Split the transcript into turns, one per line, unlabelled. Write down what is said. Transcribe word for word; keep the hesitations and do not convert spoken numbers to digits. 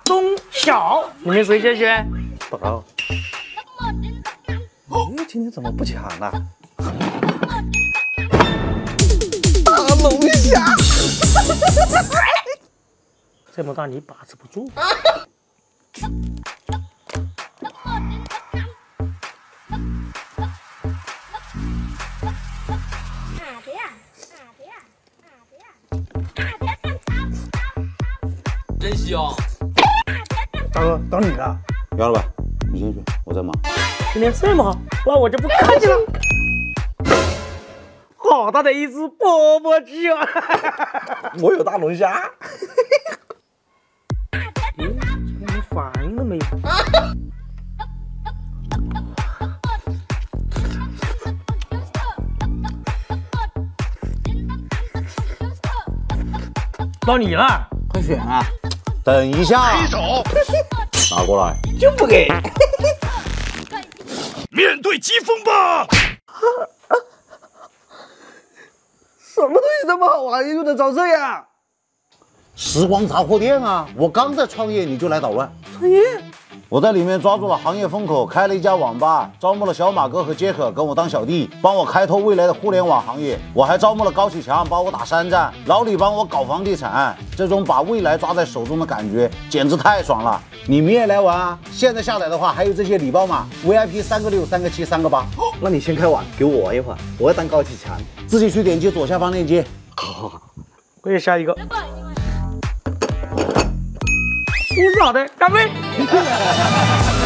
中小，你们谁先选？
报告。你今天怎么不抢呢？大龙虾。
这么大你把持不住。
真香！
大哥，等你了。要了吧？你先去，我在忙。
今天这么好，那我就不客气了。好大的一只钵钵鸡啊！
我有大龙虾。
咦，怎么反应都没有？到你了，
快选啊！等一下，
黑手
拿过来。
就不给。
面对疾风吧！
什么东西这么好玩，用得着这样？时光杂货店啊！我刚在创业，你就来捣乱。
创业？
我在里面抓住了行业风口，开了一家网吧，招募了小马哥和杰克跟我当小弟，帮我开拓未来的互联网行业。我还招募了高启强帮我打山寨，老李帮我搞房地产。这种把未来抓在手中的感觉，简直太爽了！你们也来玩啊！现在下载的话，还有这些礼包码 ，V I P 三个六、三个七、三个八。
那你先开网，给我玩一会儿，我要当高启强。
自己去点击左下方链接。
好好好，
我也下一个。不是好的，干杯！